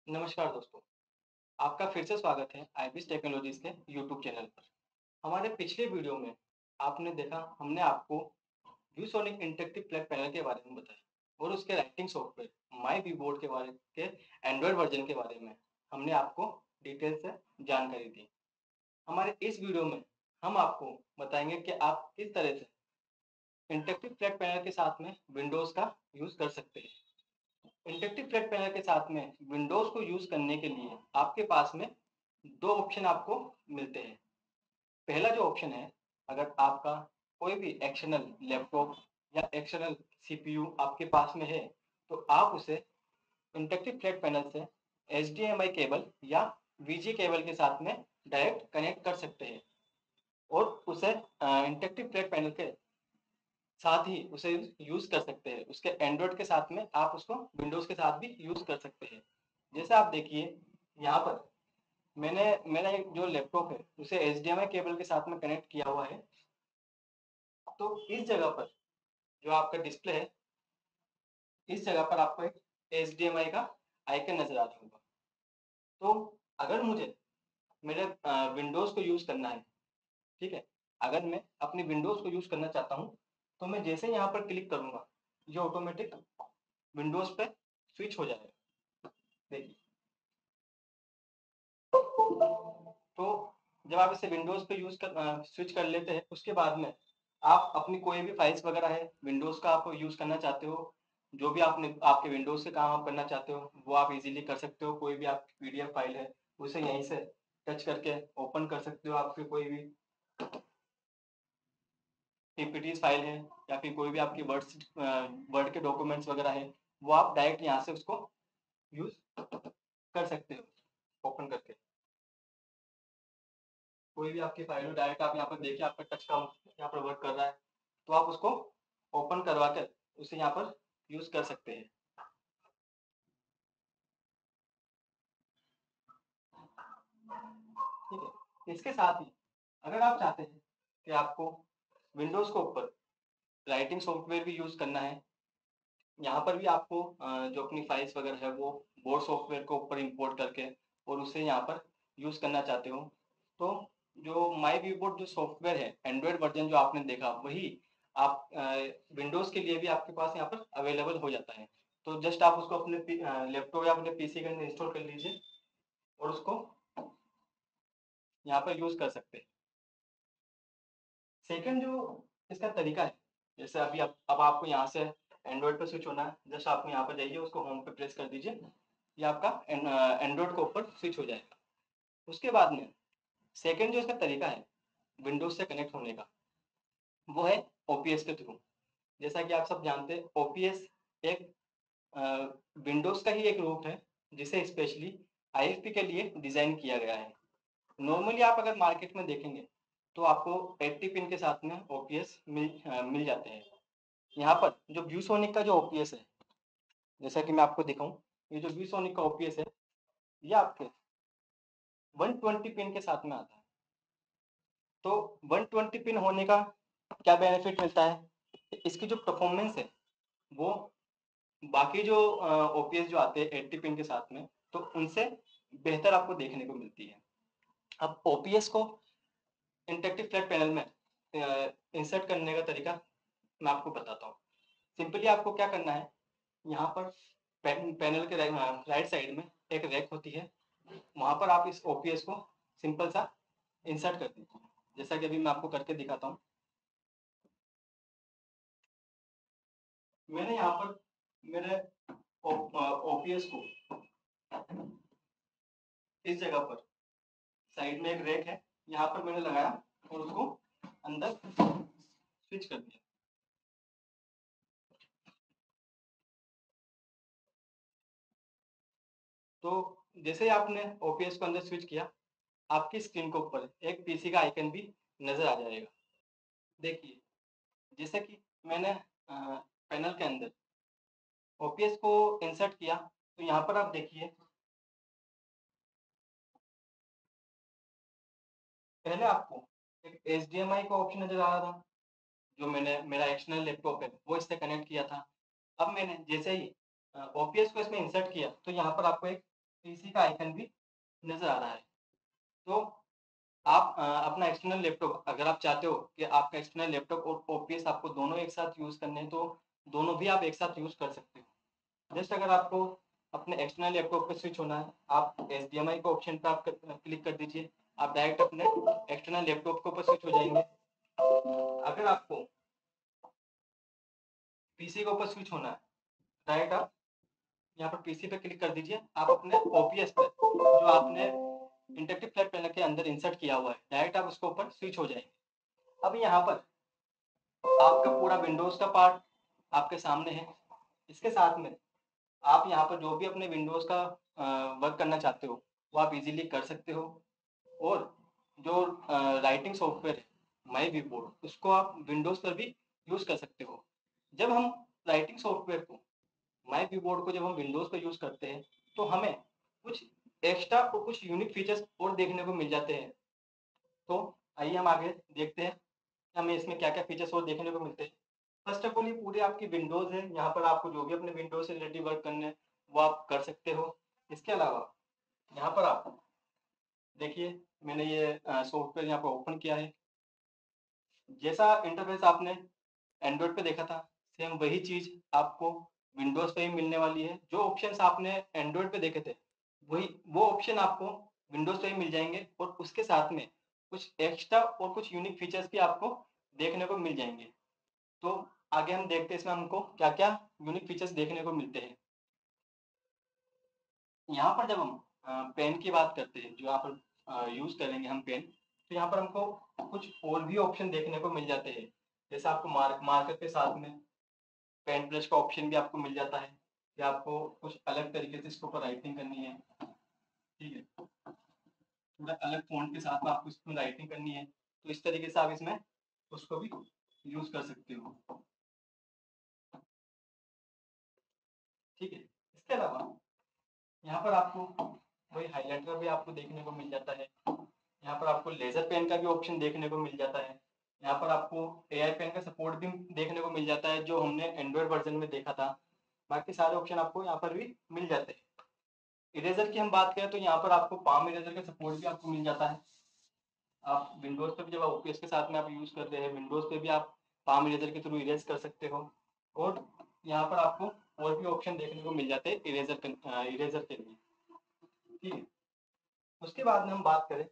नमस्कार दोस्तों, आपका फिर से स्वागत है आईबीएस टेक्नोलॉजीज के यूट्यूब चैनल पर। हमारे पिछले वीडियो में आपने देखा हमने आपको ViewSonic इंटरेक्टिव फ्लैट पैनल के बारे में बताया और उसके writing software my view board के बारे के एंड्रॉयड वर्जन के बारे में हमने आपको डिटेल से जानकारी दी। हमारे इस वीडियो में हम आपको बताएंगे कि आप किस तरह से इंटरेक्टिव फ्लैट पैनल के साथ में विंडोज़ का यूज़ कर सकते हैं। इंटरेक्टिव फ्लैट पैनल के साथ में विंडोज़ को यूज़ करने के लिए आपके पास में दो ऑप्शन आपको मिलते हैं। पहला जो ऑप्शन है, अगर आपका कोई भी एक्सटर्नल लैपटॉप या एक्सटर्नल सीपीयू आपके पास में है, तो आप उसे इंटरेक्टिव फ्लैट पैनल से एचडीएमआई केबल या वीजीए केबल के साथ में डायरेक्ट कनेक्ट कर सकते हैं और उसे इंटरेक्टिव फ्लैट पैनल के साथ ही उसे यूज़ कर सकते हैं। उसके एंड्रॉयड के साथ में आप उसको विंडोज़ के साथ भी यूज़ कर सकते हैं। जैसे आप देखिए, यहाँ पर मैंने मेरा एक जो लैपटॉप है उसे एचडीएमआई केबल के साथ में कनेक्ट किया हुआ है। तो इस जगह पर जो आपका डिस्प्ले है, इस जगह पर आपको एक एचडीएमआई का आइकन नजर आ रहा होगा। तो अगर मुझे मेरे विंडोज़ को यूज़ करना है, ठीक है, अगर मैं अपनी विंडोज़ को यूज़ करना चाहता हूँ, तो मैं जैसे यहाँ पर क्लिक करूँगा, ये ऑटोमेटिक विंडोज़ पे स्विच हो जाएगा। देखिए, तो जब आप इसे विंडोज़ पे स्विच कर लेते हैं, उसके बाद में आप अपनी कोई भी फाइल्स वगैरह है विंडोज़ का आप यूज़ करना चाहते हो, जो भी आपने आपके विंडोज़ से काम आप करना चाहते हो, वो आप इजीली कर सकते हो। कोई भी आपकी पीडीएफ फाइल है, उसे यहीं से टच करके ओपन कर सकते हो। आपकी कोई भी पीपीटीज फाइल है या फिर कोई भी आपकी वर्ड के डॉक्यूमेंट्स वगैरह है, वो आप डायरेक्ट यहाँ से उसको यूज़ कर सकते हो ओपन करके। कोई भी आपकी फाइल हो, डायरेक्ट आप यहाँ पर देखिए आपका टच का यहाँ पर वर्क कर रहा है, तो आप उसको ओपन करवा कर उसे यहाँ पर यूज कर सकते हैं। ठीक है, इसके साथ ही अगर आप चाहते हैं कि आपको विंडोज के ऊपर राइटिंग सॉफ्टवेयर भी यूज करना है, यहाँ पर भी आपको जो अपनी फाइल्स वगैरह है वो बोर्ड सॉफ्टवेयर के ऊपर इंपोर्ट करके और उसे यहाँ पर यूज करना चाहते हो, तो जो माई व्यू बोर्ड जो सॉफ्टवेयर है एंड्रॉयड वर्जन जो आपने देखा, वही आप विंडोज के लिए भी आपके पास यहाँ पर अवेलेबल हो जाता है। तो जस्ट आप उसको अपने लैपटॉप या अपने पीसी के अंदर इंस्टॉल कर लीजिए और उसको यहाँ पर यूज कर सकते हैं। सेकंड जो इसका तरीका है, जैसे अभी अब आपको यहाँ से एंड्रॉयड पे स्विच होना है, जस्ट आप यहाँ पर जाइए, उसको होम पे प्रेस कर दीजिए, ये आपका एंड्रॉयड के ऊपर स्विच हो जाएगा। उसके बाद में सेकंड जो इसका तरीका है विंडोज से कनेक्ट होने का, वो है ओपीएस के थ्रू। जैसा कि आप सब जानते हैं, ओपीएस एक विंडोज का ही एक रूप है जिसे स्पेशली आईएफपी के लिए डिजाइन किया गया है। नॉर्मली आप अगर मार्केट में देखेंगे तो आपको 80 पिन के साथ में ओपीएस मिल जाते हैं। यहाँ पर जो व्यूसोनिक का जो ओपीएस है, जैसा कि मैं आपको दिखाऊं, ये जो व्यूसोनिक का ओपीएस है, ये आपके 120 पिन के साथ में आता है। तो 120 पिन होने का क्या बेनिफिट मिलता है, इसकी जो परफॉर्मेंस है वो बाकी जो ओपीएस जो आते हैं 80 पिन के साथ में, तो उनसे बेहतर आपको देखने को मिलती है। अब ओपीएस को इंटरेक्टिव फ्लैट पैनल में इंसर्ट करने का तरीका मैं आपको बताता हूँ। सिंपली आपको क्या करना है, यहाँ पर पैनल के राइट साइड में एक रैक होती है, वहां पर आप इस ओपीएस को सिंपल सा इंसर्ट कर दीजिए, जैसा कि अभी मैं आपको करके दिखाता हूँ। मैंने यहाँ पर मेरे ओपीएस को इस जगह पर साइड में एक रैक है, यहाँ पर मैंने लगाया और उसको अंदर स्विच कर दिया। तो जैसे ही आपने ओपीएस को अंदर स्विच किया, आपकी स्क्रीन के ऊपर एक पीसी का आइकन भी नजर आ जाएगा। देखिए, जैसे कि मैंने पैनल के अंदर ओपीएस को इंसर्ट किया, तो यहाँ पर आप देखिए, पहले आपको एक एचडीएमआई का ऑप्शन नजर आ रहा था, जो मैंने मेरा एक्सटर्नल लैपटॉप है वो इससे कनेक्ट किया था। अब मैंने जैसे ही ओपीएस को इसमें इंसर्ट किया, तो यहाँ पर आपको एक पीसी का आइकन भी नज़र आ रहा है। तो आप अपना एक्सटर्नल लैपटॉप, अगर आप चाहते हो कि आपका एक्सटर्नल लैपटॉप और ओपीएस आपको दोनों एक साथ यूज़ करने हैं, तो दोनों भी आप एक साथ यूज़ कर सकते हो। जस्ट अगर आपको अपने एक्सटर्नल लैपटॉप पे स्विच होना है, आप एचडीएमआई के ऑप्शन पे आप क्लिक कर दीजिए, आप डायरेक्ट अपने एक्सटर्नल लैपटॉप के ऊपर स्विच हो जाएंगे। अगर आपको पीसी के ऊपर स्विच होना है, डायरेक्ट आप यहाँ पर पीसी पे क्लिक कर दीजिए, आप अपने ओपीएस पे जो आपने इंटरेक्टिव फ्लैट पैनल के अंदर इंसर्ट किया हुआ है, डायरेक्ट आप उसके ऊपर स्विच हो जाएंगे। अब यहाँ पर आपका पूरा विंडोज का पार्ट आपके सामने है। इसके साथ में आप यहाँ पर जो भी अपने विंडोज का वर्क करना चाहते हो वो आप इजीली कर सकते हो। और जो राइटिंग सॉफ्टवेयर है माई वी बोर्ड, उसको आप विंडोज पर भी यूज कर सकते हो। जब हम राइटिंग सॉफ्टवेयर को, माई वी बोर्ड को जब हम विंडोज पर यूज करते हैं, तो हमें कुछ एक्स्ट्रा और कुछ यूनिक फीचर्स और देखने को मिल जाते हैं। तो आइए हम आगे देखते हैं कि हमें इसमें क्या क्या फीचर्स और देखने को मिलते हैं। फर्स्ट ऑफ ऑल, ये पूरी आपकी विंडोज है, यहाँ पर आपको जो भी अपने विंडोज से रिलेटेड वर्क करने हैं वो आप कर सकते हो। इसके अलावा यहाँ पर आप देखिए, मैंने ये सॉफ्टवेयर यहाँ पर ओपन किया है। जैसा इंटरफेस आपने एंड्रॉइड पे देखा था, सेम वही चीज आपको विंडोज पे ही मिलने वाली है। जो ऑप्शंस आपने एंड्रॉइड पे देखे थे, वही वो ऑप्शन आपको विंडोज पे ही मिल जाएंगे, और उसके साथ में कुछ एक्स्ट्रा और कुछ यूनिक फीचर्स भी आपको देखने को मिल जाएंगे। तो आगे हम देखते हैं इसमें हमको क्या क्या यूनिक फीचर्स देखने को मिलते हैं। यहाँ पर जब हम पेन की बात करते हैं, जो यहाँ पर यूज करेंगे हम पेन, तो यहाँ पर हमको कुछ और भी ऑप्शन देखने को मिल जाते हैं। जैसे आपको मार्कर के साथ में पेन ब्रश का ऑप्शन भी आपको मिल जाता है, या आपको कुछ अलग तरीके से इसके ऊपर राइटिंग करनी है, ठीक है, थोड़ा अलग फॉन्ट के साथ में आपको इसमें राइटिंग करनी है, तो इस तरीके से आप इसमें उसको भी यूज कर सकते हो। ठीक है, इसके अलावा यहाँ पर आपको वही हाइलाइटर भी आपको देखने को मिल जाता है। यहाँ पर आपको लेजर पेन का भी ऑप्शन देखने को मिल जाता है। यहाँ पर आपको एआई पेन का सपोर्ट भी देखने को मिल जाता है, जो हमने एंड्रॉयड वर्जन में देखा था। बाकी सारे ऑप्शन आपको यहाँ पर भी मिल जाते हैं। इरेजर की हम बात करें तो यहाँ पर आपको पाम इरेजर का सपोर्ट भी आपको मिल जाता है। आप विंडोज पे भी जब ओपीएस के साथ में आप यूज कर रहे हैं, विंडोज पे भी आप पाम इरेजर के थ्रू इरेज कर सकते हो। और यहाँ पर आपको और भी ऑप्शन देखने को मिल जाते हैं इरेजर के लिए। ठीक है, उसके बाद में हम बात करें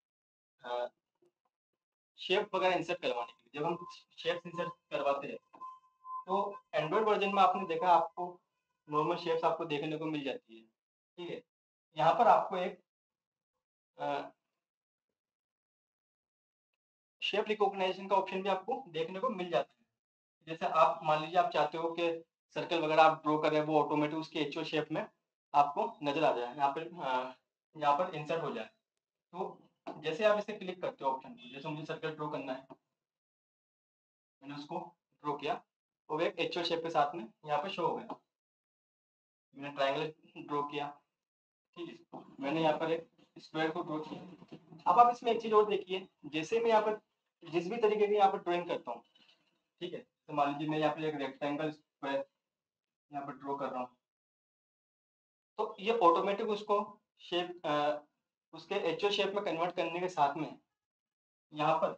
शेप वगैरह इंसर्ट करवाने के लिए। जब हम शेप्स इंसर्ट करवाते हैं, तो एंड्रॉयड वर्जन में आपने देखा आपको नॉर्मल शेप्स आपको देखने को मिल जाती है। ठीक है, यहाँ पर आपको एक शेप रिकॉग्नाइजेशन का ऑप्शन भी आपको देखने को मिल जाता है। जैसे आप मान लीजिए आप चाहते हो कि सर्कल वगैरह आप ड्रॉ कर रहे हैं, वो ऑटोमेटिक उसके एक्चुअल शेप में आपको नजर आ जाए, यहाँ पर इंसर्ट हो जाए। तो जैसे आप इसे क्लिक करते हो ऑप्शन को, जैसे मुझे सर्कल ड्रॉ करना है, मैंने उसको ड्रॉ किया, वो एक एक्चुअल शेप के साथ में यहाँ पे शो हो गया। मैंने ट्रायंगल ड्रॉ किया, ठीक है, मैंने यहाँ पर एक स्क्वायर को ड्रॉ किया। अब आप इसमें एक चीज और देखिए, जैसे मैं यहाँ पर जिस भी तरीके की यहाँ पर ड्राइंग करता हूँ, ठीक है, तो मान लीजिए मैं यहाँ पर एक रेक्टेंगल स्क्वायर यहाँ पर ड्रॉ कर रहा हूँ, तो ये ऑटोमेटिक उसको शेप उसके एक्चुअल शेप में कन्वर्ट करने के साथ में यहाँ पर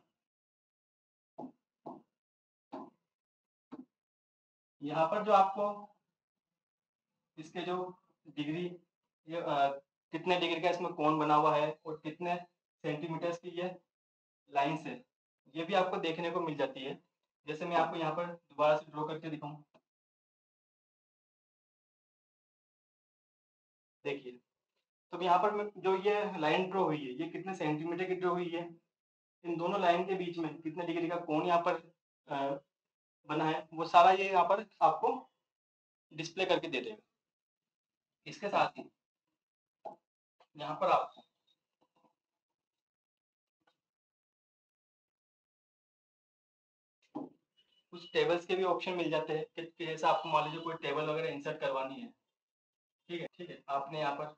जो आपको इसके जो डिग्री, ये कितने डिग्री का इसमें कोण बना हुआ है और कितने सेंटीमीटर्स की ये लाइन्स है, ये भी आपको देखने को मिल जाती है। जैसे मैं आपको यहाँ पर दोबारा से ड्रॉ करके दिखाऊं, देखिए, तो यहाँ पर जो ये लाइन ड्रॉ हुई है, ये कितने सेंटीमीटर की ड्रॉ हुई है, इन दोनों लाइन के बीच में कितने डिग्री का कोण यहाँ पर बना है, वो सारा ये यहाँ पर आपको डिस्प्ले करके दे देगा। इसके साथ ही यहाँ पर आप कुछ टेबल्स के भी ऑप्शन मिल जाते हैं कि जैसे आपको मान लीजिए कोई टेबल वगैरह इंसर्ट करवानी है, ठीक है, आपने यहाँ पर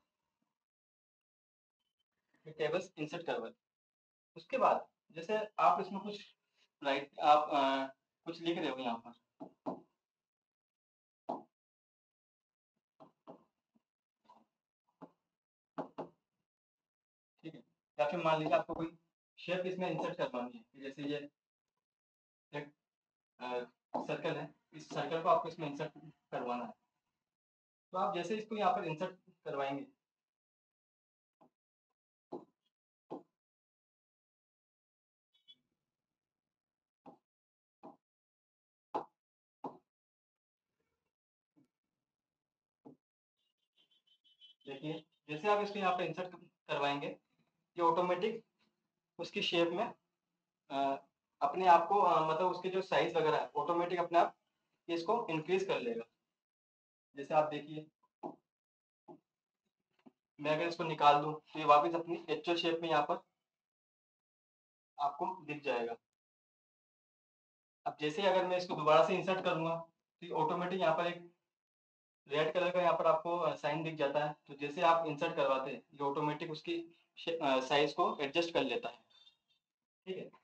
टेबल्स इंसर्ट करवा दी। उसके बाद जैसे आप इसमें कुछ राइट आप कुछ लिख रहे हो यहाँ पर, या फिर मान लीजिए आपको कोई शेप इसमें इंसर्ट करवानी है, जैसे ये एक सर्कल है, इस सर्कल को आपको इसमें इंसर्ट करवाना है। तो आप जैसे इसको यहाँ पर इंसर्ट करवाएंगे, देखिए जैसे आप इसको यहाँ पर इंसर्ट करवाएंगे, ये ऑटोमेटिक उसकी शेप में अपने आप को मतलब उसके जो साइज वगैरह है ऑटोमेटिक अपने आप इसको इंक्रीज कर लेगा। जैसे आप देखिए, मैं अगर इसको निकाल दूं तो ये वापस अपनी एक्चुअल शेप में यहाँ पर आपको दिख जाएगा। अब जैसे ही अगर मैं इसको दोबारा से इंसर्ट करूंगा तो ऑटोमेटिक यहाँ पर एक रेड कलर का यहाँ पर आपको साइन दिख जाता है। तो जैसे आप इंसर्ट करवाते हैं ये ऑटोमेटिक उसकी साइज को एडजस्ट कर लेता है। ठीक है,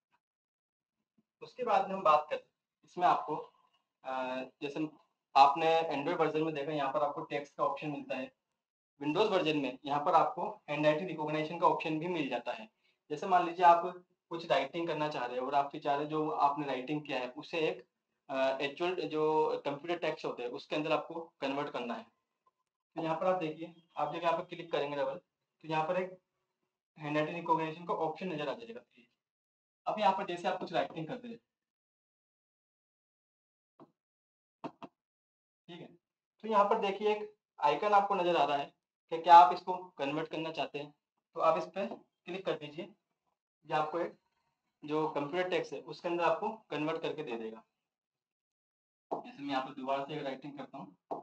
उसके बाद में हम बात करें इसमें आपको जैसे आपने एंड्रॉइड वर्जन में देखा, यहाँ पर आपको टेक्स्ट का ऑप्शन मिलता है। विंडोज वर्जन में यहाँ पर आपको हैंड राइटिंग रिकॉग्निशन का ऑप्शन भी मिल जाता है। जैसे मान लीजिए आप कुछ राइटिंग करना चाह रहे हैं और आप चाह रहे जो आपने राइटिंग किया है उसे एक एक्चुअल जो कंप्यूटर टेक्स्ट होते हैं उसके अंदर आपको कन्वर्ट करना है। तो यहाँ पर आप देखिए, आप जब यहाँ पर क्लिक करेंगे डबल, तो यहाँ पर एक हैंड राइटिंग रिकॉग्निशन का ऑप्शन नजर आ जाएगा। अब यहाँ पर जैसे आप कुछ राइटिंग करते हैं, ठीक है, तो यहाँ पर देखिए एक आइकन आपको नजर आ रहा है कि क्या आप इसको कन्वर्ट करना चाहते हैं। तो आप इस पर क्लिक कर दीजिए, ये आपको एक जो कंप्यूटर टेक्स्ट है उसके अंदर आपको कन्वर्ट करके दे देगा। जैसे मैं यहाँ पर दोबारा से राइटिंग करता हूँ,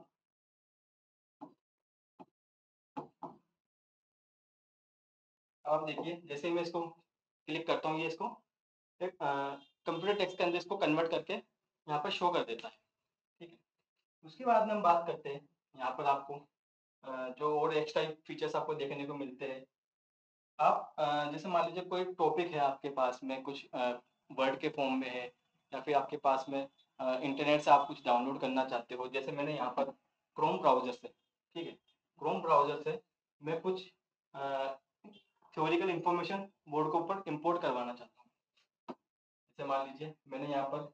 आप देखिए जैसे मैं इसको क्लिक करता हूँ ये इसको एक कंप्यूटर टेक्स्ट के अंदर इसको कन्वर्ट करके यहाँ पर शो कर देता है। ठीक है, उसके बाद में हम बात करते हैं यहाँ पर आपको जो और एक्स्ट्रा फीचर्स आपको देखने को मिलते हैं। आप जैसे मान लीजिए कोई टॉपिक है आपके पास में, कुछ वर्ड के फॉर्म में है या फिर आपके पास में इंटरनेट से आप कुछ डाउनलोड करना चाहते हो। जैसे मैंने यहाँ पर क्रोम ब्राउजर से, ठीक है, क्रोम ब्राउजर से मैं कुछ थ्योरिकल इंफॉर्मेशन बोर्ड के ऊपर इंपोर्ट करवाना चाहता हूँ। जैसे मान लीजिए मैंने यहाँ पर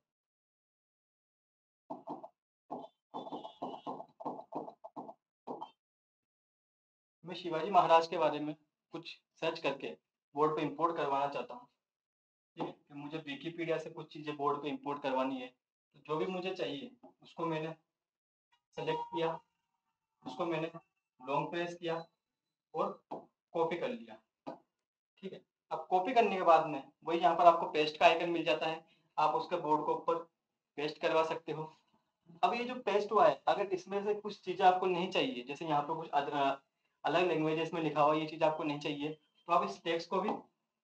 मैं शिवाजी महाराज के बारे में कुछ सर्च करके बोर्ड पे इंपोर्ट करवाना चाहता हूँ। ठीक है, कि मुझे विकिपीडिया से कुछ चीज़ें बोर्ड पे इंपोर्ट करवानी है, तो जो भी मुझे चाहिए उसको मैंने सेलेक्ट किया, उसको मैंने लॉन्ग प्रेस किया और कॉपी कर लिया। ठीक है, अब कॉपी करने के बाद में वही यहाँ पर आपको पेस्ट का आइकन मिल जाता है, आप उसके बोर्ड के ऊपर पेस्ट करवा सकते हो। अब ये जो पेस्ट हुआ है, अगर इसमें से कुछ चीज़ें आपको नहीं चाहिए, जैसे यहाँ पर कुछ अलग लैंग्वेजेस में लिखा हुआ ये चीज़ आपको नहीं चाहिए, तो आप इस टेक्स्ट को भी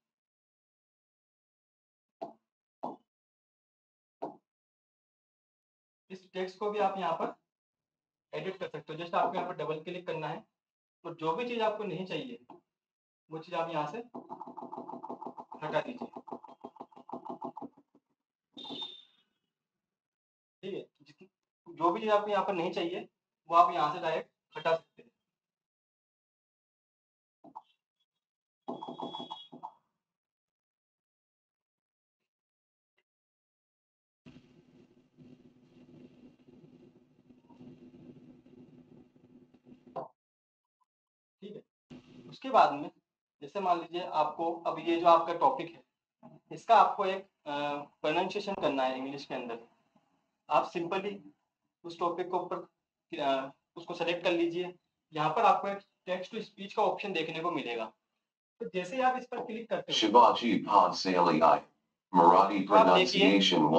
आप यहाँ पर एडिट कर सकते हो। जस्ट आपको यहाँ पर डबल क्लिक करना है तो जो भी चीज़ आपको नहीं चाहिए वो चीज़ आप यहाँ से हटा दीजिए। ठीक है, जो भी चीज़ आपको यहाँ पर नहीं चाहिए वो आप यहाँ से डायरेक्ट हटा सकते हैं। ठीक है, उसके बाद में जैसे मान लीजिए आपको अब ये जो आपका टॉपिक है इसका आपको एक प्रोनाउंसिएशन करना है इंग्लिश के अंदर। आप सिंपली उस टॉपिक को ऊपर उसको सेलेक्ट कर लीजिए, यहाँ पर आपको एक टेक्स्ट टू स्पीच का ऑप्शन देखने को मिलेगा। तो जैसे ही आप इस पर क्लिक करते हो, Shivaji Pansali I. Marathi तो आप देखिए pronunciation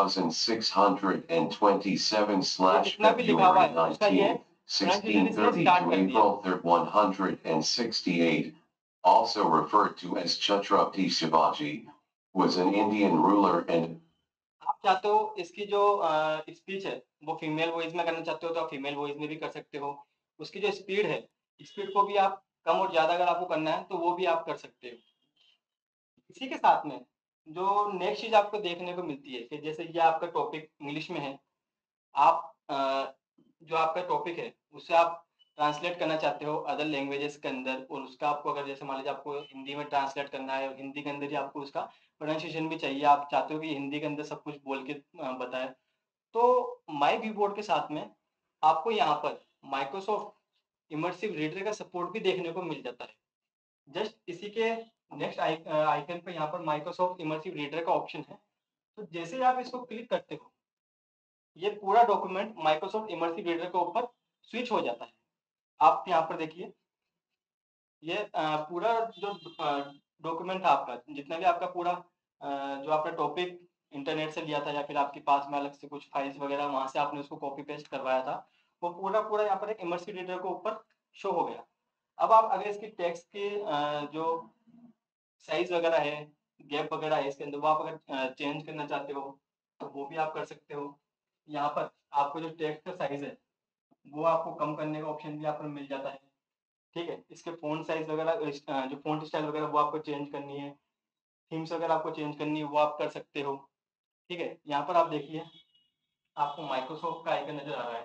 1627 ये जितना भी लिखा हुआ February है उसका ये 19, प्रोनाउंसिएशन इसने 1630 स्टार्ट to कर दिया। April 3rd 168, also referred to as Chhatrapati Shivaji, was an Indian ruler and आप चाहते हो इसकी जो स्पीच है वो फीमेल वॉइस में करना चाहते हो तो आप फीमेल वॉइस में भी कर सकते हो। उसकी जो स्पीड है, स्पीड को भी आप कम और ज़्यादा अगर आपको करना है तो वो भी आप कर सकते हो। इसी के साथ में जो नेक्स्ट चीज़ आपको देखने को मिलती है कि जैसे ये आपका टॉपिक इंग्लिश में है, आप जो आपका टॉपिक है उससे आप ट्रांसलेट करना चाहते हो अदर लैंग्वेजेस के अंदर, और उसका आपको अगर जैसे मान लीजिए आपको हिंदी में ट्रांसलेट करना है और हिंदी के अंदर ही आपको उसका प्रोनाउंसिएशन भी चाहिए, आप चाहते हो कि हिंदी के अंदर सब कुछ बोल के बताए, तो माई व्यू बोर्ड के साथ में आपको यहाँ पर माइक्रोसॉफ्ट इमर्सिव रीडर का सपोर्ट भी देखने को मिल जाता है। जस्ट इसी के नेक्स्ट आइकन पे यहाँ पर माइक्रोसॉफ्ट इमर्सिव रीडर का ऑप्शन है, तो जैसे ही आप इसको क्लिक करते हो ये पूरा डॉक्यूमेंट माइक्रोसॉफ्ट इमर्सिव रीडर के ऊपर स्विच हो जाता है। आप यहाँ पर देखिए ये पूरा जो डॉक्यूमेंट था आपका, जितना भी आपका पूरा जो आपका टॉपिक इंटरनेट से लिया था या फिर आपके पास में अलग से कुछ फाइल्स वगैरह वहां से आपने उसको कॉपी पेस्ट करवाया था, वो पूरा पूरा यहाँ पर एक इमर्सिव रीडर के ऊपर शो हो गया। अब आप अगर इसकी टेक्स्ट के जो साइज वगैरह है, गैप वगैरह है इसके अंदर, वो आप अगर चेंज करना चाहते हो तो वो भी आप कर सकते हो। यहाँ पर आपको जो टेक्स्ट का साइज है वो आपको कम करने का ऑप्शन भी यहाँ पर मिल जाता है। ठीक है, इसके फ़ॉन्ट साइज वगैरह जो फ़ॉन्ट स्टाइल वगैरह वो आपको चेंज करनी है, थीम्स वगैरह आपको चेंज करनी है वो आप कर सकते हो। ठीक है, यहाँ पर आप देखिए आपको माइक्रोसॉफ्ट का आइकन नज़र आ रहा है।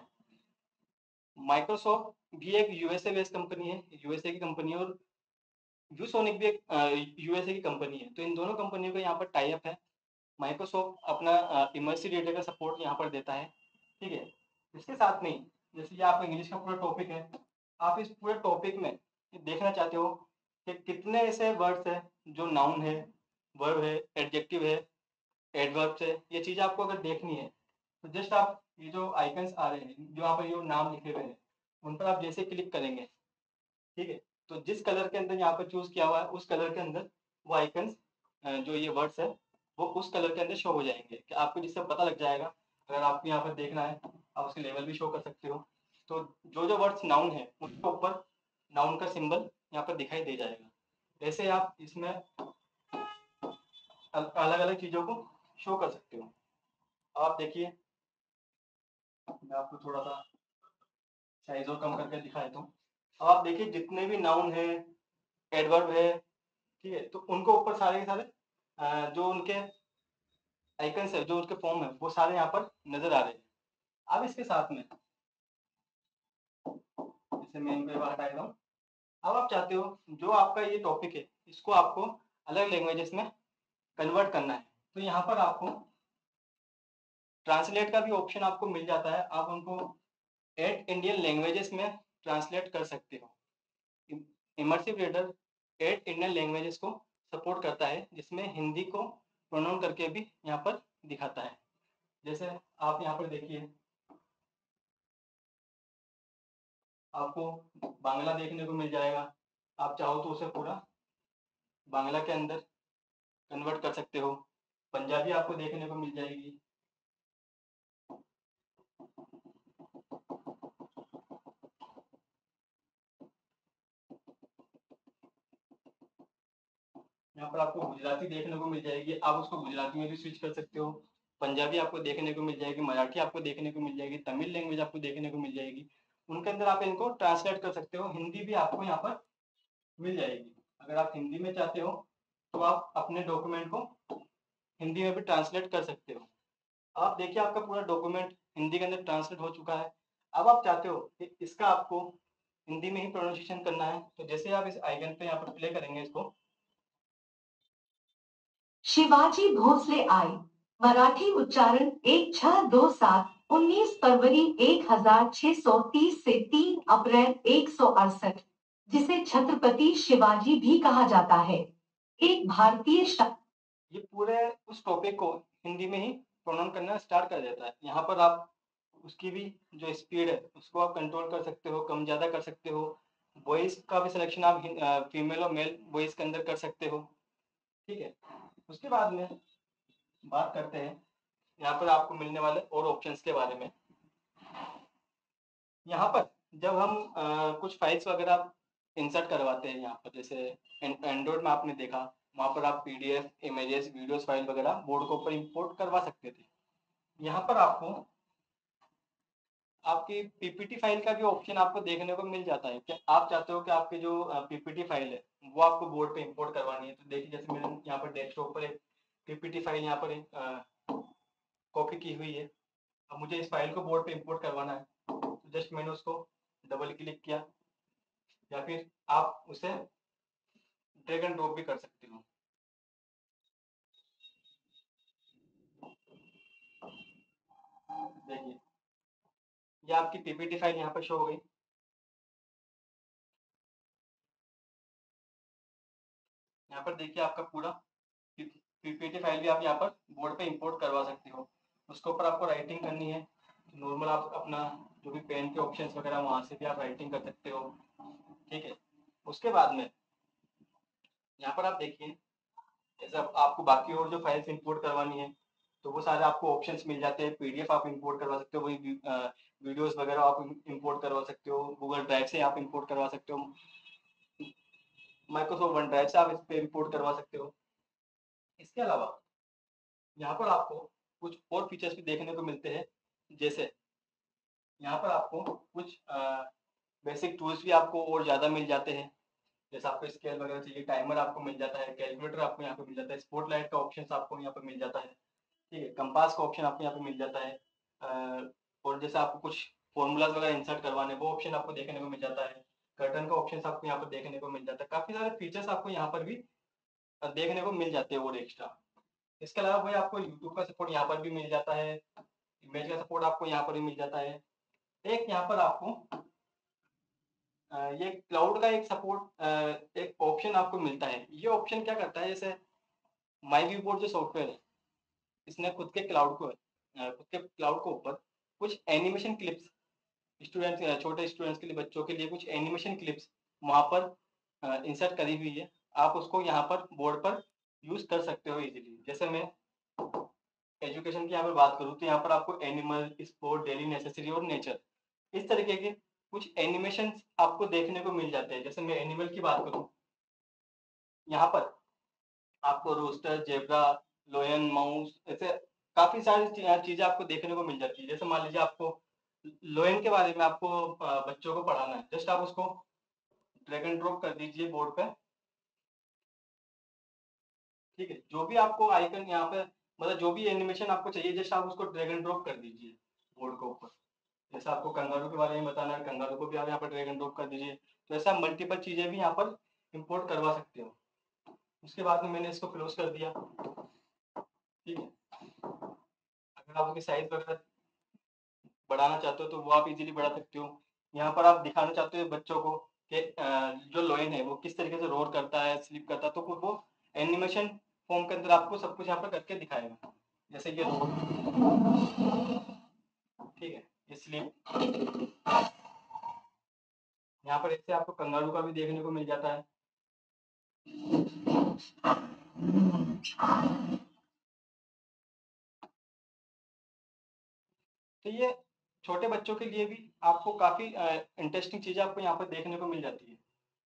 माइक्रोसॉफ्ट भी एक यूएसए बेस्ड कंपनी है, यूएसए की कंपनी है, और व्यूसोनिक भी एक यूएसए की कंपनी है। तो इन दोनों कंपनियों का यहाँ पर टाई अप है। माइक्रोसॉफ्ट अपना इमर्सिव डेटा का सपोर्ट यहाँ पर देता है। ठीक है, इसके साथ में जैसे ये आपका इंग्लिश का पूरा टॉपिक है, आप इस पूरे टॉपिक में देखना चाहते हो कि कितने ऐसे वर्ड्स है जो नाउन है, वर्ब है, एडजेक्टिव है, एडवर्ब्स है, ये चीज़ आपको अगर देखनी है तो जस्ट आप ये जो आइकन्स आ रहे हैं, जो यहाँ पर ये नाम लिखे हुए हैं, उन पर आप जैसे क्लिक करेंगे, ठीक है, तो जिस कलर के अंदर यहाँ पर चूज किया हुआ है उस कलर के अंदर वो आइकन्स जो ये वर्ड्स है वो उस कलर के अंदर शो हो जाएंगे, कि आपको जिससे पता लग जाएगा। अगर आपको यहाँ पर देखना है आप उसके लेवल भी शो कर सकते हो। तो जो जो वर्ड्स नाउन है उसके ऊपर नाउन का सिंबल यहाँ पर दिखाई दे जाएगा। ऐसे आप इसमें अलग अलग चीज़ों को शो कर सकते हो। आप देखिए मैं आपको थोड़ा सा साइज और कम करके दिखा देता हूँ। अब आप देखिए जितने भी नाउन है, एडवर्ब है, ठीक है, तो उनको ऊपर सारे के सारे जो उनके आइकन्स है, जो उसके फॉर्म है, वो सारे यहाँ पर नजर आ रहे हैं। अब इसके साथ में जैसे मैं इनको हटा देता हूँ। अब आप चाहते हो जो आपका ये टॉपिक है इसको आपको अलग लैंग्वेजेस में कन्वर्ट करना है, तो यहाँ पर आपको ट्रांसलेट का भी ऑप्शन आपको मिल जाता है। आप उनको 8 इंडियन लैंग्वेजेस में ट्रांसलेट कर सकते हो। इमर्सिव रीडर 8 इंडियन लैंग्वेजेस को सपोर्ट करता है, जिसमें हिंदी को प्रोनाउंस करके भी यहाँ पर दिखाता है। जैसे आप यहाँ पर देखिए आपको बांग्ला देखने को मिल जाएगा, आप चाहो तो उसे पूरा बांग्ला के अंदर कन्वर्ट कर सकते हो। पंजाबी आपको देखने को मिल जाएगी। यहाँ पर आपको गुजराती देखने को मिल जाएगी, आप उसको गुजराती में भी स्विच कर सकते हो। पंजाबी आपको देखने को मिल जाएगी, मराठी आपको देखने को मिल जाएगी, तमिल लैंग्वेज आपको देखने को मिल जाएगी। उनके अंदर आप इनको ट्रांसलेट कर सकते हो। हिंदी भी आपको यहाँ पर मिल जाएगी। अगर आप हिंदी में चाहते हो तो आप अपने डॉक्यूमेंट को हिंदी में भी ट्रांसलेट कर सकते हो। आप देखिए आपका पूरा डॉक्यूमेंट हिंदी के अंदर ट्रांसलेट हो चुका है। अब आप चाहते हो कि इसका आपको हिंदी में ही प्रोनाउंसिएशन करना है, तो जैसे आप इस आइकन पे यहाँ पर प्ले करेंगे इसको, शिवाजी भोसले आए मराठी उच्चारण 1627 19 फरवरी 1630 से 3 अप्रैल 168 जिसे छत्रपति शिवाजी भी कहा जाता है एक भारतीय ये पूरे उस टॉपिक को हिंदी में ही प्रोनाउंस करना स्टार्ट कर देता है। यहाँ पर आप उसकी भी जो स्पीड है उसको आप कंट्रोल कर सकते हो, कम ज़्यादा कर सकते हो। वॉइस का भी सिलेक्शन आप फीमेल और मेल वॉइस के अंदर कर सकते हो। ठीक है, उसके बाद में बात करते हैं यहाँ पर आपको मिलने वाले और ऑप्शंस के बारे में। यहाँ पर जब हम कुछ फाइल्स वगैरह इंसर्ट करवाते हैं, यहाँ पर जैसे एंड्रॉइड में आपने देखा वहाँ पर आप पीडीएफ, इमेजेस, वीडियोस फाइल वगैरह बोर्ड के ऊपर इंपोर्ट करवा सकते थे। यहाँ पर आपको आपकी पीपीटी फाइल का भी ऑप्शन आपको देखने को मिल जाता है कि आप चाहते हो कि आपकी जो पीपीटी फाइल है वो आपको बोर्ड पे इंपोर्ट करवानी है। तो देखिए जैसे मैंने यहाँ पर डेस्कटॉप पर एक पीपीटी फाइल यहाँ पर कॉपी की हुई है। अब मुझे इस फाइल को बोर्ड पे इंपोर्ट करवाना है, तो जस्ट मैंने उसको डबल क्लिक किया, या फिर आप उसे ड्रैग एंड ड्रॉप भी कर सकते हो। देखिए ये आपकी पीपीटी फाइल यहाँ पर शो हो गई। यहाँ पर देखिए आपका पूरा पीपीटी फाइल भी आप यहाँ पर बोर्ड पे इंपोर्ट करवा सकते हो। उसके ऊपर आपको राइटिंग करनी है, नॉर्मल आप अपना जो भी पेन के ऑप्शंस वगैरह वहाँ से भी आप राइटिंग कर सकते हो। ठीक है, उसके बाद में यहाँ पर आप देखिए, जैसे आपको बाकी और जो फाइल्स इंपोर्ट करवानी है तो वो सारे आपको ऑप्शंस मिल जाते हैं। पीडीएफ आप इंपोर्ट करवा सकते हो, वही वीडियोस वगैरह आप इंपोर्ट करवा सकते हो, गूगल ड्राइव से आप इंपोर्ट करवा सकते हो, माइक्रोसॉफ्ट वन ड्राइव से आप इस पे इंपोर्ट करवा सकते हो। इसके अलावा यहाँ पर आपको कुछ और फीचर्स भी देखने को मिलते हैं, जैसे यहाँ पर आपको कुछ बेसिक टूल्स भी आपको और ज़्यादा मिल जाते हैं। जैसे आपको स्केल वगैरह चाहिए, टाइमर आपको मिल जाता है, कैलकुलेटर आपको यहाँ पे मिल जाता है, स्पॉटलाइट का ऑप्शन आपको यहाँ पे मिल जाता है। ठीक है, कंपास का ऑप्शन आपको यहाँ पे मिल जाता है, और जैसे आपको कुछ फॉर्मूलाज वगैरह इंसर्ट करवाने वो ऑप्शन आपको देखने को मिल जाता है। कर्टन का ऑप्शन आपको यहाँ पर देखने को मिल जाता है। काफी सारे फीचर्स आपको यहाँ पर भी देखने को मिल जाते हैं और एक्स्ट्रा। इसके अलावा भाई आपको यूट्यूब का सपोर्ट यहाँ पर भी मिल जाता है, इमेज का सपोर्ट आपको यहाँ पर भी मिल जाता है। एक यहाँ पर आपको ये क्लाउड का एक सपोर्ट एक ऑप्शन आपको मिलता है। ये ऑप्शन क्या करता है, जैसे माई व्यू बोर्ड जो सॉफ्टवेयर है इसने खुद के क्लाउड को ऊपर कुछ एनिमेशन क्लिप्स स्टूडेंट्स, छोटे स्टूडेंट्स के लिए, बच्चों के लिए कुछ एनिमेशन क्लिप्स वहां पर इंसर्ट करी हुई है। आप उसको यहाँ पर बोर्ड पर यूज कर सकते हो इजीली। जैसे मैं एजुकेशन की यहाँ पर बात करूँ तो यहाँ पर आपको एनिमल, स्पोर्ट, डेली नेसेसरी और नेचर, इस तरीके के कुछ एनिमेशन आपको देखने को मिल जाते हैं। जैसे मैं एनिमल की बात करूँ, यहाँ पर आपको रोस्टर, जेब्रा, लोयन, माउस, ऐसे काफी सारी चीजें आपको देखने को मिल जाती है। जैसे मान लीजिए आपको लोयन के बारे में आपको बच्चों को पढ़ाना है, जस्ट आप उसको ड्रैग एंड ड्रॉप कर दीजिए बोर्ड पे। ठीक है, जो भी आपको आइकन यहाँ पे, मतलब जो भी एनिमेशन आपको चाहिए, जस्ट आप उसको ड्रैग एंड ड्रॉप कर दीजिए बोर्ड के ऊपर। जैसे आपको कंगारू के बारे में बताना है, कंगारू को भी आप यहाँ पर ड्रैग एंड ड्रॉप कर दीजिए। तो ऐसा मल्टीपल चीजें भी यहाँ पर इंपोर्ट करवा सकते हो। उसके बाद में मैंने इसको क्लोज कर दिया। ठीक है, अगर आप उसकी साइज वगैरह बढ़ाना चाहते हो तो वो आप इजीली बढ़ा सकते हो। यहाँ पर आप दिखाना चाहते हो बच्चों को कि जो लोयन है वो किस तरीके से रोर करता है, स्लीप करता है, तो वो एनिमेशन फॉर्म के अंदर आपको सब कुछ यहाँ पर करके दिखाएगा। जैसे ये रोर, ठीक है, ये स्लीप, यहाँ पर इससे आपको कंगारू का भी देखने को मिल जाता है। तो ये छोटे बच्चों के लिए भी आपको काफी इंटरेस्टिंग चीजें आपको यहाँ पर देखने को मिल जाती है।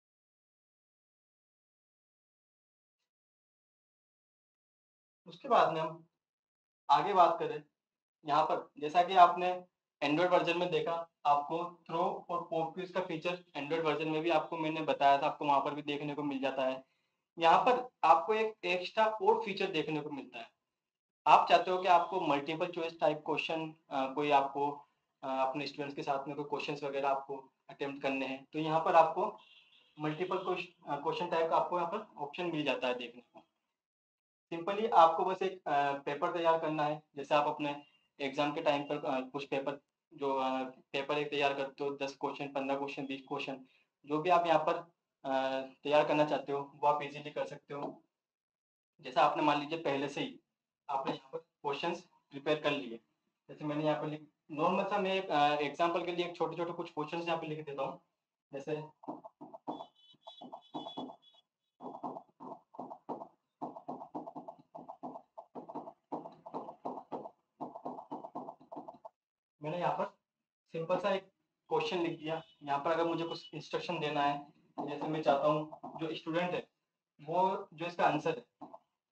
उसके बाद में हम आगे बात करें, यहाँ पर जैसा कि आपने एंड्रॉइड वर्जन में देखा, आपको थ्रो और पॉप क्विज का फीचर एंड्रॉइड वर्जन में भी आपको मैंने बताया था, आपको वहां पर भी देखने को मिल जाता है। यहाँ पर आपको एक एक्स्ट्रा और फीचर देखने को मिलता है। आप चाहते हो कि आपको मल्टीपल चॉइस टाइप क्वेश्चन, कोई आपको अपने स्टूडेंट्स के साथ में कोई क्वेश्चंस वगैरह आपको अटेम्प्ट करने हैं, तो यहाँ पर आपको मल्टीपल क्वेश्चन टाइप का आपको यहाँ पर ऑप्शन मिल जाता है देखने को। सिंपली आपको बस एक पेपर तैयार करना है। जैसे आप अपने एग्जाम के टाइम पर कुछ पेपर, जो पेपर एक तैयार करते हो, 10 क्वेश्चन, 15 क्वेश्चन, 20 क्वेश्चन, जो भी आप यहाँ पर तैयार करना चाहते हो वो आप इजीली कर सकते हो। जैसा आपने मान लीजिए पहले से ही आपने यहाँ पर क्वेश्चंस प्रिपेयर कर लिए। जैसे मैंने यहाँ पर लिख, नॉर्मल सा मैं एग्जाम्पल के लिए एक छोटे छोटे कुछ क्वेश्चंस यहाँ पे लिख देता हूँ। जैसे मैंने यहाँ पर सिंपल सा एक क्वेश्चन लिख दिया। यहाँ पर अगर मुझे कुछ इंस्ट्रक्शन देना है, जैसे मैं चाहता हूँ जो स्टूडेंट है वो जो इसका आंसर है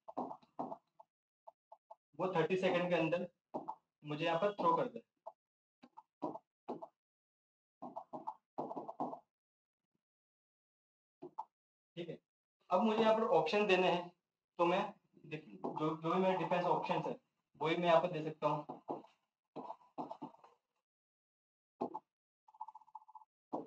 वो 30 सेकंड के अंदर मुझे यहाँ पर थ्रो कर दे। ठीक है, अब मुझे यहाँ पर ऑप्शन देने हैं, तो मैं जो जो भी मेरे डिफेंस ऑप्शन है वही मैं यहाँ पर दे सकता हूँ।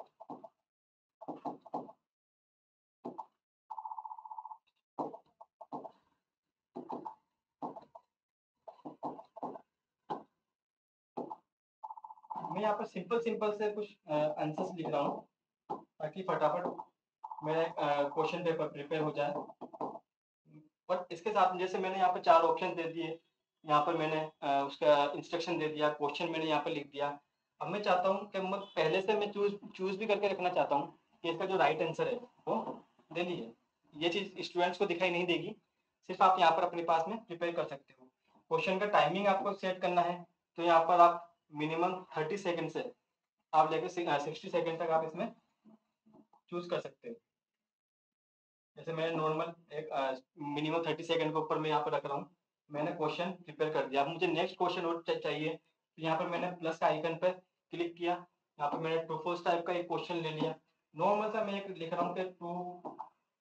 मैं यहाँ पर सिंपल से कुछ आंसर्स लिख रहा हूँ ताकि फटाफट मेरा क्वेश्चन पेपर प्रिपेयर हो जाए। बट इसके साथ जैसे मैंने यहाँ पे 4 ऑप्शन दे दिए, यहाँ पर मैंने उसका इंस्ट्रक्शन दे दिया, क्वेश्चन मैंने यहाँ पे लिख दिया। अब मैं चाहता हूँ कि मैं पहले से मैं चूज़ भी करके रखना चाहता हूँ कि इसका जो राइट आंसर है वो दिल्ली है। ये चीज़ स्टूडेंट्स को दिखाई नहीं देगी, सिर्फ आप यहाँ पर अपने पास में प्रिपेयर कर सकते हो। क्वेश्चन का टाइमिंग आपको सेट करना है, तो यहाँ पर आप मिनिमम 30 सेकंड से आप लेकर 60 सेकंड तक आप इसमें चूज़ कर सकते हो। जैसे मैंने नॉर्मल एक मिनिमम 30 सेकंड के ऊपर मैं यहाँ पर रख रहा हूँ। मैंने क्वेश्चन प्रिपेयर कर दिया। अब मुझे नेक्स्ट क्वेश्चन और चाहिए, तो यहाँ पर मैंने प्लस का आइकन पर क्लिक किया। यहाँ पर मैंने ट्रू फॉल्स टाइप का एक क्वेश्चन ले लिया। नॉर्मल सा मैं एक लिख रहा हूँ कि 2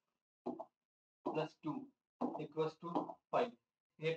+ 2 = 5। ये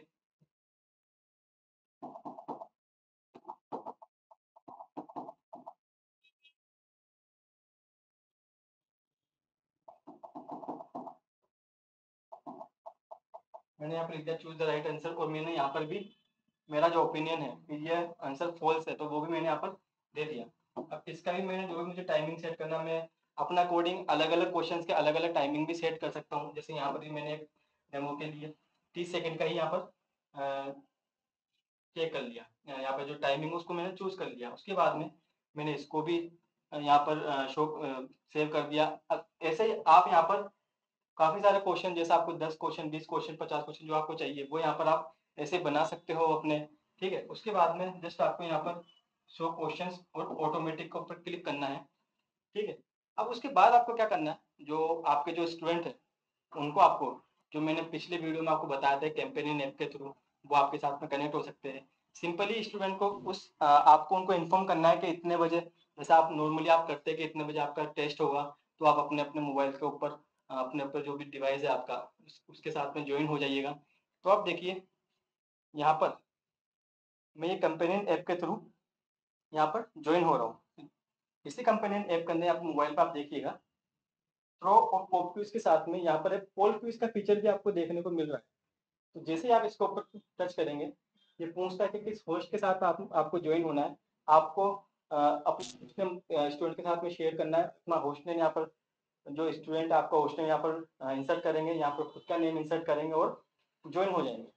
मैंने यहाँ पर लिख दिया चूज द राइट आंसर, और मैंने यहाँ पर भी मेरा जो ओपिनियन है कि ये आंसर फॉल्स है, तो वो भी मैंने यहाँ पर दे दिया। अब इसका भी मैंने जो भी मुझे टाइमिंग सेट करना, मैं अपना अकॉर्डिंग अलग अलग क्वेश्चन के अलग अलग टाइमिंग भी सेट कर सकता हूँ। जैसे यहाँ पर भी मैंने एक डेमो के लिए 30 सेकंड का ही यहाँ पर चेक कर लिया। यहाँ पर जो टाइमिंग उसको मैंने चूज कर लिया। उसके बाद में मैंने इसको भी यहाँ पर शो सेव कर दिया। अब ऐसे ही आप यहाँ पर काफी सारे क्वेश्चन, जैसे आपको 10 क्वेश्चन, 20 क्वेश्चन, 50 क्वेश्चन जो आपको चाहिए वो यहाँ पर आप ऐसे बना सकते हो अपने। ठीक है, उसके बाद में जस्ट आपको यहाँ पर शो क्वेश्चंस और ऑटोमेटिक के ऊपर क्लिक करना है। ठीक है, अब उसके बाद आपको क्या करना है, जो आपके जो स्टूडेंट है उनको आपको, जो मैंने पिछले वीडियो में आपको बताया था कैंपेनियन ऐप के थ्रू, वो आपके साथ में कनेक्ट हो सकते हैं। सिंपली स्टूडेंट को आपको उनको इन्फॉर्म करना है कि इतने बजे, जैसे आप नॉर्मली आप करते हैं कि इतने बजे आपका टेस्ट होगा, तो आप अपने अपने मोबाइल के ऊपर अपने ऊपर जो भी डिवाइस है आपका उसके साथ में ज्वाइन हो जाइएगा। तो आप देखिए यहाँ पर मैं ये कंपेनियन ऐप के थ्रू यहाँ पर ज्वाइन हो रहा हूँ। इसी कंपेनियन ऐप के अंदर आप मोबाइल पर आप देखिएगा, थ्रो और पॉप क्विज के साथ में यहाँ पर एक पोल क्विज का फीचर भी आपको देखने को मिल रहा है। तो जैसे ही आप इसके ऊपर टच करेंगे, ये पूछता है कि किस होस्ट के साथ आपको ज्वाइन होना है। आपको अपने स्टूडेंट के साथ में शेयर करना है। अपना होस्ट नेम यहाँ पर, जो स्टूडेंट आपका होस्ट नेम यहाँ पर इंसर्ट करेंगे, यहाँ पर खुद का नेम इंसर्ट करेंगे और ज्वाइन हो जाएंगे।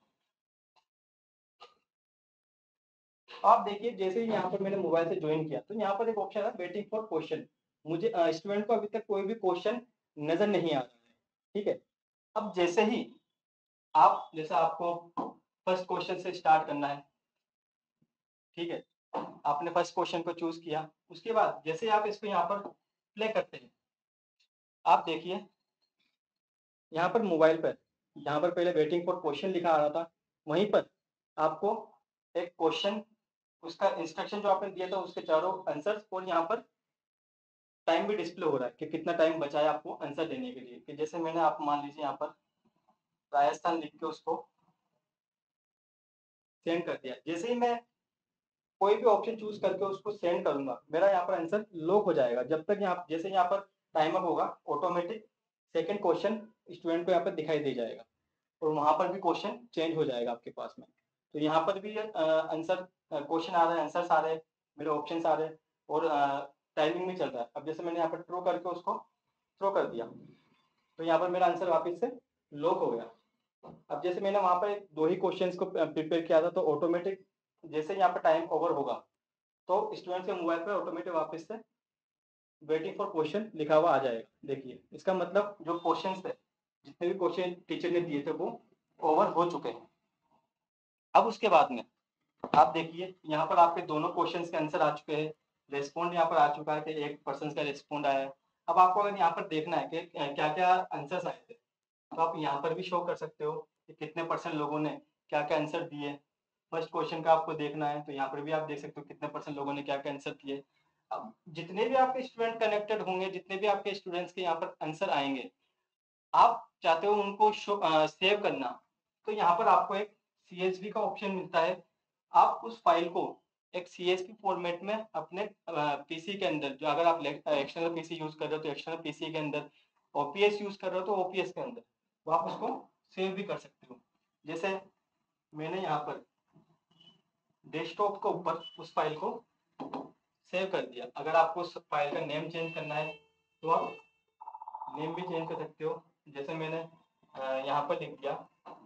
आप देखिए जैसे ही यहाँ पर मैंने मोबाइल से ज्वाइन किया, तो यहाँ पर एक ऑप्शन है वेटिंग फॉर क्वेश्चन। मुझे स्टूडेंट को अभी तक कोई भी क्वेश्चन नजर नहीं आ रहा है। ठीक है, अब जैसे ही आप, जैसे आपको फर्स्ट क्वेश्चन से स्टार्ट करना है। ठीक है, आपने फर्स्ट क्वेश्चन को चूज किया। उसके बाद जैसे आप इसको यहाँ पर प्ले करते हैं, आप देखिए यहाँ पर मोबाइल पर, यहाँ पर पहले वेटिंग फॉर क्वेश्चन लिखा आ रहा था, वहीं पर आपको एक क्वेश्चन, उसका इंस्ट्रक्शन जो आपने दिया था उसके चारों आंसर्स, और यहाँ पर टाइम भी डिस्प्ले हो रहा है कि कितना टाइम बचा है आपको आंसर देने के लिए। कि जैसे मैंने, आप मान लीजिए यहाँ पर राजस्थान लिख के उसको सेंड कर दिया। जैसे ही मैं कोई भी ऑप्शन चूज करके उसको सेंड करूंगा, मेरा यहाँ पर आंसर लॉक हो जाएगा। जब तक यहाँ, जैसे यहाँ पर टाइम अप होगा, ऑटोमेटिक सेकंड क्वेश्चन स्टूडेंट को यहाँ पर दिखाई दे जाएगा, और वहां पर भी क्वेश्चन चेंज हो जाएगा आपके पास में। तो यहाँ पर भी आंसर क्वेश्चन आ रहा है, आंसर्स आ रहे हैं, मेरे ऑप्शन आ रहे हैं, और टाइमिंग भी चल रहा है। अब जैसे मैंने यहाँ पर थ्रो करके उसको थ्रो कर दिया, तो यहाँ पर मेरा आंसर वापस से लॉक हो गया। अब जैसे मैंने वहां पर 2 ही क्वेश्चंस को प्रिपेयर किया था, तो ऑटोमेटिक जैसे यहाँ पर टाइम ओवर होगा, तो स्टूडेंट के मोबाइल पर ऑटोमेटिक वापस से वेटिंग फॉर क्वेश्चन लिखा हुआ आ जाएगा। देखिए इसका मतलब जो क्वेश्चन थे, जितने भी क्वेश्चन टीचर ने दिए थे वो ओवर हो चुके हैं। अब उसके बाद में आप देखिए यहाँ पर आपके दोनों क्वेश्चन के आंसर आ चुके हैं। रेस्पॉन्ड यहाँ पर आ चुका है कि एक पर्सन का रेस्पॉन्ड आया है। अब आपको अगर यहाँ पर देखना है कि क्या क्या आंसर्स आए थे, तो आप यहाँ पर भी शो कर सकते हो कि कितने परसेंट लोगों ने क्या क्या आंसर दिए। फर्स्ट क्वेश्चन का आपको देखना है, तो यहाँ पर भी आप देख सकते हो कितने परसेंट लोगों ने क्या क्या आंसर दिए। अब जितने भी आपके स्टूडेंट कनेक्टेड होंगे, जितने भी आपके स्टूडेंट्स के यहाँ पर आंसर आएंगे, आप चाहते हो उनको सेव करना, तो यहाँ पर आपको एक CSV का ऑप्शन मिलता है। आप उस फाइल को एक CSV फॉर्मेट में अपने पीसी के अंदर, जो अगर आप एक्सटर्नल पीसी यूज कर रहे हो तो एक्सटर्नल पीसी के अंदर, OPS यूज कर रहे हो तो OPS के अंदर, तो आप उसको सेव भी कर सकते हो। जैसे मैंने यहाँ पर डेस्कटॉप के ऊपर उस फाइल को सेव कर दिया। अगर आपको उस फाइल का नेम चेंज करना है तो आप नेम भी चेंज कर सकते हो। जैसे मैंने यहाँ पर लिख दिया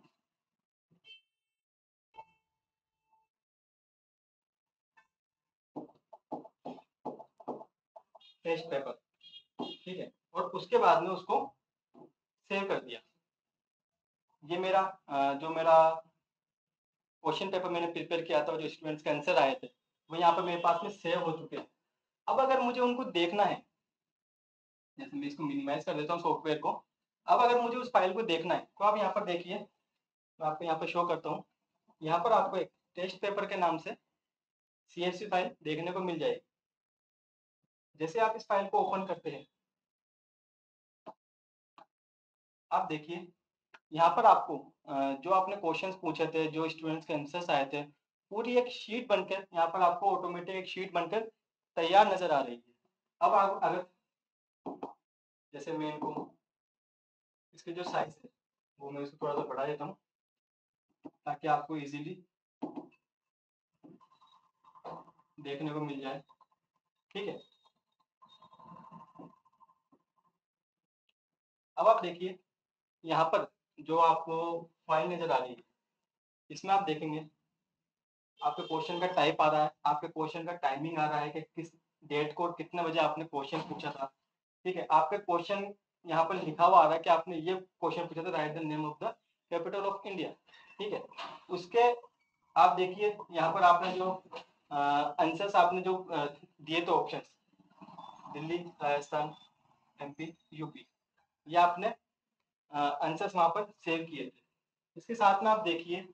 टेस्ट पेपर, ठीक है, और उसके बाद में उसको सेव कर दिया। ये मेरा जो मेरा क्वेश्चन पेपर मैंने प्रिपेयर किया था और जो स्टूडेंट्स के आंसर आए थे वो यहाँ पर मेरे पास में सेव हो चुके हैं। अब अगर मुझे उनको देखना है, जैसे मैं इसको मिनिमाइज कर देता हूँ सॉफ्टवेयर को, अब अगर मुझे उस फाइल को देखना है तो आप यहाँ पर देखिए, मैं आपको यहाँ पर शो करता हूँ। यहाँ पर आपको एक टेस्ट पेपर के नाम से CSV फाइल देखने को मिल जाएगी। जैसे आप इस फाइल को ओपन करते हैं, आप देखिए यहाँ पर आपको जो आपने क्वेश्चंस पूछे थे, जो स्टूडेंट्स के आंसर्स आए थे, पूरी एक शीट बनकर यहाँ पर आपको ऑटोमेटिक एक शीट बनकर तैयार नजर आ रही है। अब आप अगर जैसे मैं इनको इसके जो साइज है वो मैं इसको थोड़ा सा बढ़ा देता हूँ ताकि आपको इजीली देखने को मिल जाए, ठीक है। अब आप देखिए यहाँ पर जो आपको फाइल नजर आ रही है, इसमें आप देखेंगे आपके क्वेश्चन का टाइप आ रहा है, आपके क्वेश्चन का टाइमिंग आ रहा है कि किस डेट को कितने बजे आपने क्वेश्चन पूछा था, ठीक है। आपके क्वेश्चन यहाँ पर लिखा हुआ आ रहा है कि आपने ये क्वेश्चन पूछा था, write the name of the capital of India, ठीक है। उसके आप देखिए यहाँ पर आपने जो आंसर्स आपने जो दिए थे option, Delhi, Rajasthan, MP, UP, ये आपने आंसर्स वहां पर सेव किए थे। इसके साथ में आप देखिए,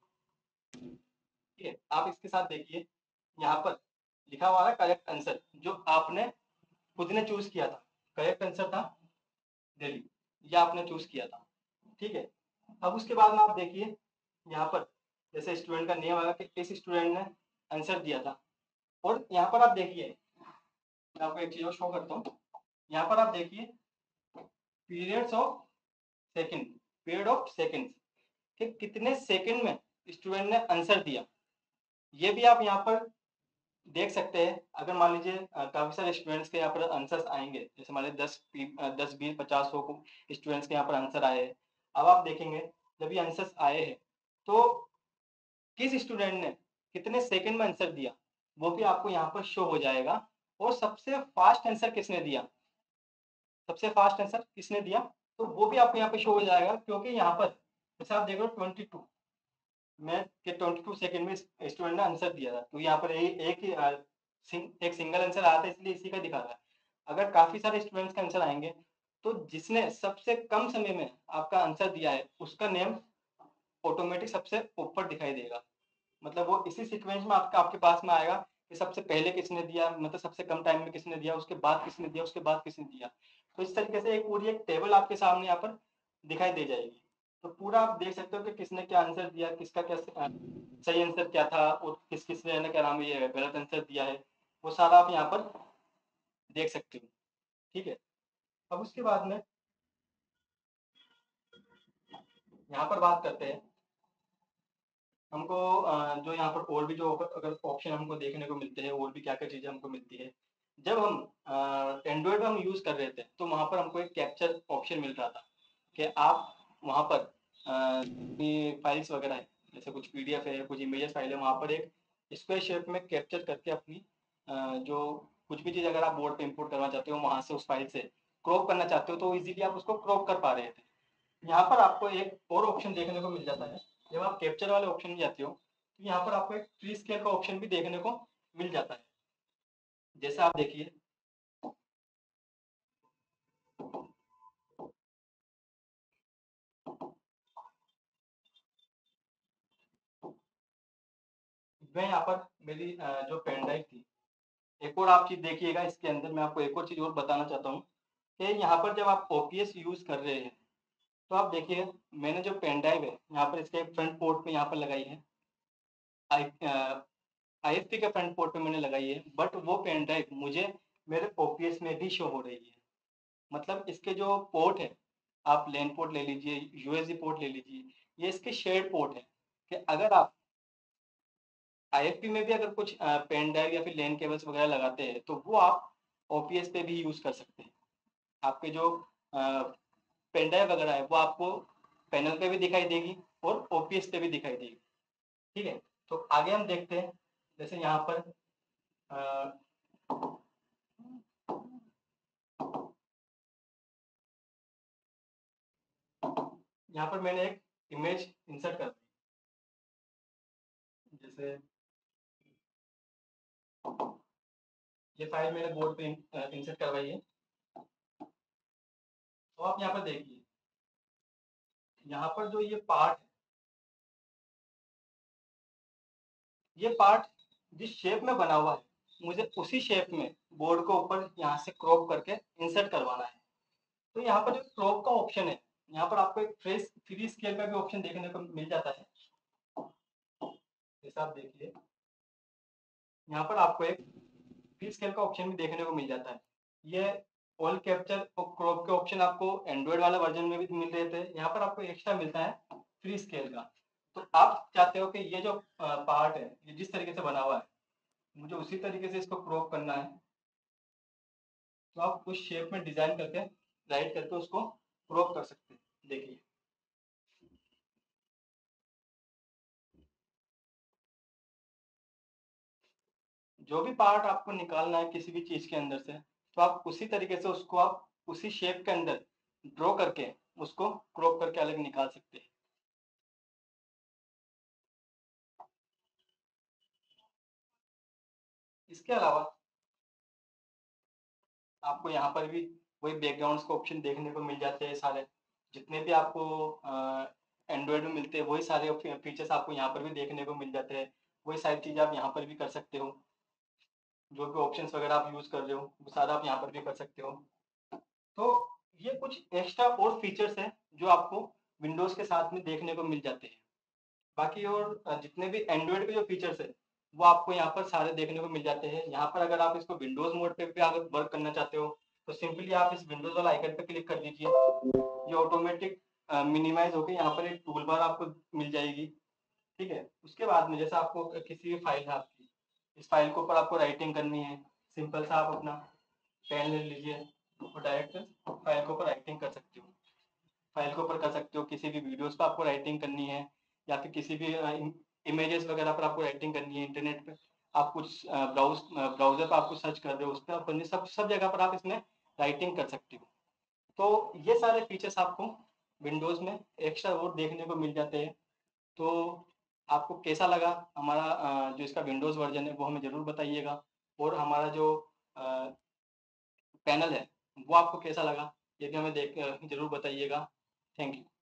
ठीक है, आप इसके साथ देखिए यहाँ पर लिखा हुआ है करेक्ट आंसर, जो आपने खुद ने चूज किया था। करेक्ट आंसर था दिल्ली, ये आपने चूज किया था, ठीक है। अब उसके बाद में आप देखिए यहाँ पर जैसे स्टूडेंट का नेम आया कि इस स्टूडेंट ने आंसर दिया था, और यहाँ पर आप देखिए मैं आपको एक चीज और शो करता हूँ। यहाँ पर आप देखिए periods of second, period of seconds, कि कितने सेकंड में स्टूडेंट ने आंसर दिया, ये भी आप यहाँ पर देख सकते हैं। अगर मान लीजिए काफी सारे स्टूडेंट्स के यहाँ पर आंसर्स आएंगे, जैसे मान लीजिए 10, 20, 50, 100 को स्टूडेंट्स के यहाँ पर आंसर आए हैं। अब आप देखेंगे जब ये आंसर्स आए हैं तो किस स्टूडेंट ने कितने सेकंड में आंसर दिया वो भी आपको यहाँ पर शो हो जाएगा। और सबसे फास्ट आंसर किसने दिया, सबसे फास्ट आंसर किसने दिया, तो वो भी आपको यहाँ पे शो हो जाएगा। क्योंकि यहाँ पर जैसे आप देख रहे हो 22 में के 22 सेकंड में स्टूडेंट ने आंसर दिया था, तो यहाँ पर एक सिंगल आंसर आया था इसलिए इसी का दिखा रहा है। अगर काफी सारे स्टूडेंट्स का आंसर आएंगे तो जिसने सबसे कम समय में आपका आंसर दिया है उसका नेम ऑटोमेटिक सबसे ऊपर दिखाई देगा। मतलब वो इसी सीक्वेंस में आपके पास में आएगा कि सबसे पहले किसने दिया, मतलब सबसे कम टाइम में किसने दिया, उसके बाद किसने दिया, उसके बाद किसने दिया। तो इस तरीके से एक पूरी एक टेबल आपके सामने यहाँ पर दिखाई दे जाएगी। तो पूरा आप देख सकते हो कि किसने क्या आंसर दिया, किसका क्या सही आंसर क्या था और किस किसने क्या नाम ये गलत आंसर दिया है, वो सारा आप यहाँ पर देख सकते हो, ठीक है। अब उसके बाद में यहाँ पर बात करते हैं हमको जो यहाँ पर और भी जो अगर ऑप्शन हमको देखने को मिलते हैं, और भी क्या क्या चीजें हमको मिलती है। जब हम एंड्रॉयड हम यूज कर रहे थे तो वहां पर हमको एक कैप्चर ऑप्शन मिल रहा था कि आप वहां पर फाइल्स वगैरह है, जैसे कुछ PDF है, कुछ इमेजेस फाइल है, वहां पर एक स्क्वायर शेप में कैप्चर करके अपनी जो कुछ भी चीज अगर आप बोर्ड पे इंपोर्ट करना चाहते हो, वहां से उस फाइल से क्रॉप करना चाहते हो तो इजीली आप उसको क्रॉप कर पा रहे थे। यहाँ पर आपको एक और ऑप्शन देखने को मिल जाता है। जब आप कैप्चर वाले ऑप्शन में जाते हो तो यहाँ पर आपको एक फ्री स्केल का ऑप्शन भी देखने को मिल जाता है। जैसे आप देखिए मैं यहाँ पर मेरी जो पेन ड्राइव थी, एक और आप चीज देखिएगा इसके अंदर, मैं आपको एक और चीज और बताना चाहता हूँ कि यहाँ पर जब आप OPS यूज कर रहे हैं तो आप देखिए मैंने जो पेन ड्राइव है यहाँ पर इसके फ्रंट पोर्ट पे यहाँ पर लगाई है, ISP के फ्रंट पोर्ट पे मैंने लगाई है, बट वो पेन ड्राइव मुझे मेरे OPS में भी शो हो रही है। मतलब इसके जो पोर्ट है, आप लैन पोर्ट ले लीजिए, USB पोर्ट ले लीजिए, ये इसके शेयर्ड पोर्ट है कि अगर आप IFP में भी अगर कुछ पेन ड्राइव या फिर लैन केबल्स वगैरह लगाते हैं तो वो आप OPS पे भी यूज़ कर सकते हैं। आपके जो पेन ड्राइव वगैरह है वो आपको पैनल पे भी दिखाई देगी और OPS पे भी दिखाई देगी। ठीक है, तो आगे हम देखते हैं। जैसे यहाँ पर यहाँ पर मैंने एक इमेज इंसर्ट कर दी। जैसे ये फाइल मैंने बोर्ड पे इंसर्ट करवाई है। तो आप यहाँ पर देखिए, यहाँ पर जो ये पार्ट है, ये पार्ट जिस शेप में बना हुआ है मुझे उसी शेप में बोर्ड को ऊपर यहाँ से क्रॉप करके इंसर्ट करवाना है। तो यहाँ पर जो क्रॉप का ऑप्शन है, यहाँ पर आपको एक फ्री स्केल का भी ऑप्शन देखने को मिल जाता है। जैसा आप देखिए, यहाँ पर आपको एक फ्री स्केल का ऑप्शन भी देखने को मिल जाता है। ये ऑल कैप्चर और क्रॉप के ऑप्शन आपको एंड्रॉइड वाला वर्जन में भी मिल रहे थे, यहाँ पर आपको एक्स्ट्रा मिलता है फ्री स्केल का। तो आप चाहते हो कि ये जो पार्ट है ये जिस तरीके से बना हुआ है मुझे उसी तरीके से इसको क्रॉप करना है, तो आप उस शेप में डिजाइन करके राइट करके उसको क्रॉप कर सकते हैं। देखिए, जो भी पार्ट आपको निकालना है किसी भी चीज के अंदर से, तो आप उसी तरीके से उसको आप उसी शेप के अंदर ड्रॉ करके उसको क्रॉप करके अलग निकाल सकते हैं। इसके अलावा आपको यहाँ पर भी वही बैकग्राउंड्स का ऑप्शन देखने को मिल जाते हैं। सारे जितने भी आपको एंड्रॉयड में मिलते हैं वही सारे फीचर्स आपको यहाँ पर भी देखने को मिल जाते हैं। वही सारी चीज़ आप यहाँ पर भी कर सकते हो। जो भी ऑप्शंस वगैरह आप यूज़ कर रहे हो वो सारा आप यहाँ पर भी कर सकते हो। तो ये कुछ एक्स्ट्रा और फीचर्स हैं जो आपको विंडोज़ के साथ में देखने को मिल जाते हैं। बाकी और जितने भी एंड्रॉयड के जो फीचर्स है वो आपको यहाँ पर सारे देखने को मिल जाते हैं। यहाँ पर अगर आप इसको विंडोज मोड पे भी अगर वर्क करना चाहते हो तो सिंपली आप इस विंडोज वाला आइकन पे क्लिक कर दीजिए। ये ऑटोमेटिक मिनिमाइज होकर यहाँ पर एक टूल बार आपको मिल जाएगी। ठीक है, उसके बाद में जैसे आपको किसी भी फाइल है आपकी, इस फाइल के ऊपर आपको राइटिंग करनी है, सिंपल सा आप अपना पेन ले लीजिए और डायरेक्ट फाइल के ऊपर राइटिंग कर सकते हो। फाइल के ऊपर कर सकते हो, किसी भी वीडियोस पर आपको राइटिंग करनी है या फिर किसी भी इमेजेस वगैरह पर आपको राइटिंग करनी है, इंटरनेट पे आप कुछ ब्राउजर पर आपको सर्च कर रहे हो उस पर आप करनी, सब जगह पर आप इसमें राइटिंग कर सकते हो। तो ये सारे फीचर्स आपको विंडोज़ में एक्स्ट्रा और देखने को मिल जाते हैं। तो आपको कैसा लगा हमारा जो इसका विंडोज़ वर्जन है वो हमें ज़रूर बताइएगा। और हमारा जो पैनल है वो आपको कैसा लगा ये भी हमें ज़रूर बताइएगा। Thank you.